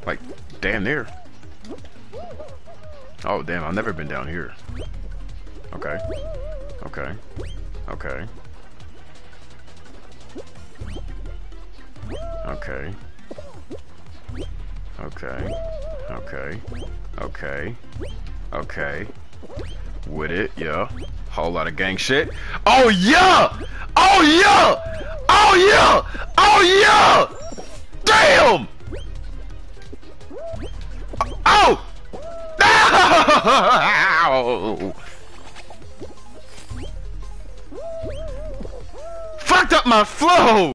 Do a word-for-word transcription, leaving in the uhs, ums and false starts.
Like, damn near. Oh, damn, I've never been down here. Okay. Okay. Okay. Okay. Okay. Okay. Okay. Okay. With it, yeah. Whole lot of gang shit. Oh yeah! Oh yeah! Oh yeah! Oh yeah! Damn! Oh! Ow! Fucked up my flow!